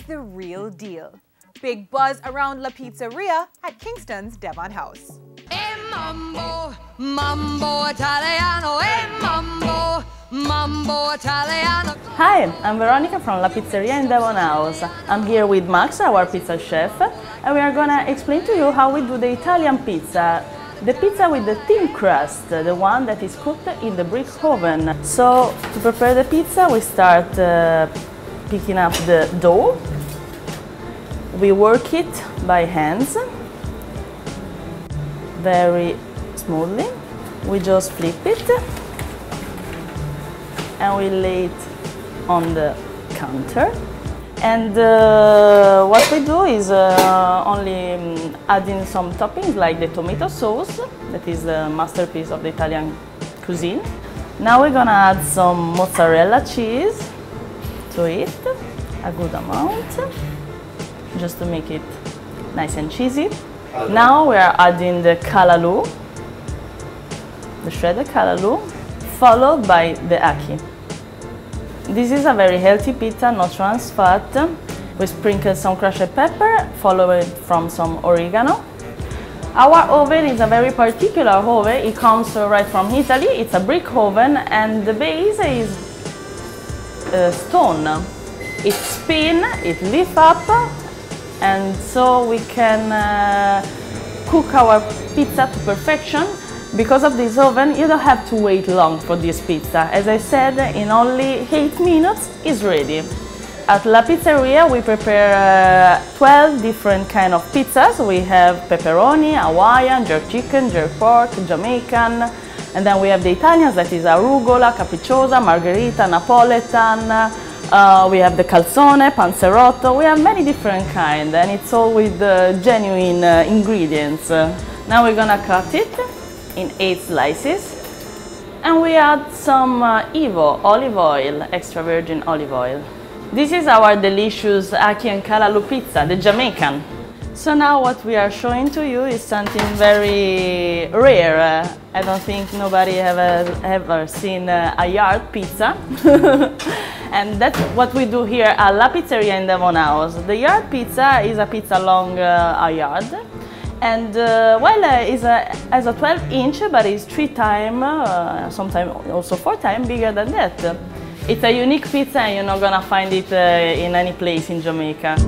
the real deal. Big buzz around La Pizzeria at Kingston's Devon House. Mambo, mambo Italiano, mambo, mambo Italiano. Hi, I'm Veronica from La Pizzeria in Devon House. I'm here with Max, our pizza chef, and we are gonna explain to you how we do the Italian pizza. The pizza with the thin crust, the one that is cooked in the brick oven. So, to prepare the pizza, we start picking up the dough. We work it by hands, very smoothly. We just flip it and we lay it on the counter. And what we do is only adding some toppings like the tomato sauce, that is the masterpiece of the Italian cuisine. Now we're gonna add some mozzarella cheese to it, a good amount, just to make it nice and cheesy. Now we are adding the callaloo, the shredded callaloo, followed by the ackee. This is a very healthy pizza, no trans fat. We sprinkle some crushed pepper, followed from some oregano. Our oven is a very particular oven. It comes right from Italy. It's a brick oven and the base is stone. It spins, it lifts up, and so we can cook our pizza to perfection. Because of this oven, you don't have to wait long for this pizza. As I said, in only 8 minutes it's ready. At La Pizzeria we prepare 12 different kind of pizzas. We have pepperoni, Hawaiian, jerk chicken, jerk pork, Jamaican, and then we have the Italians, that is arugula, capricciosa, margherita, Napoletan. We have the calzone, panzerotto. We have many different kinds, and it's all with genuine ingredients. Now we're gonna cut it in 8 slices, and we add some Evo olive oil, extra virgin olive oil. This is our delicious ackee and callaloo pizza, the Jamaican. So now what we are showing to you is something very rare. I don't think nobody ever seen a yard pizza. And that's what we do here at La Pizzeria in Devon House. The yard pizza is a pizza along a yard. And well, it has a 12-inch, but it's 3 times, sometimes also 4 times bigger than that. It's a unique pizza, and you're not gonna find it in any place in Jamaica.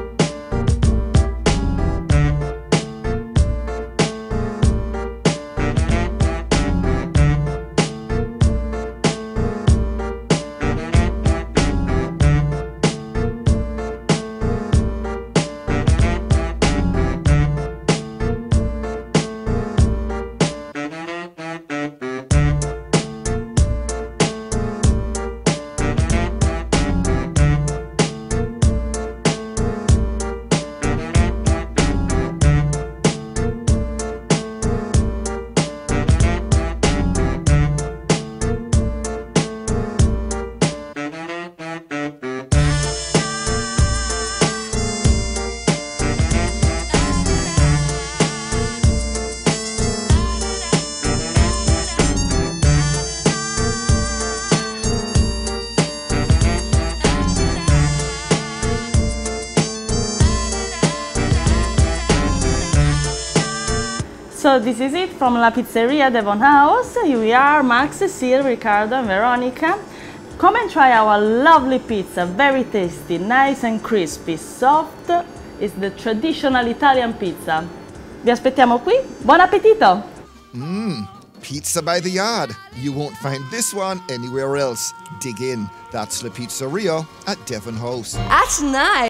So this is it from La Pizzeria Devon House. We are Max, Cecile, Ricardo and Veronica. Come and try our lovely pizza, very tasty, nice and crispy, soft. It's the traditional Italian pizza. Vi aspettiamo qui. Buon appetito! Pizza by the yard. You won't find this one anywhere else. Dig in. That's La Pizzeria at Devon House. That's nice.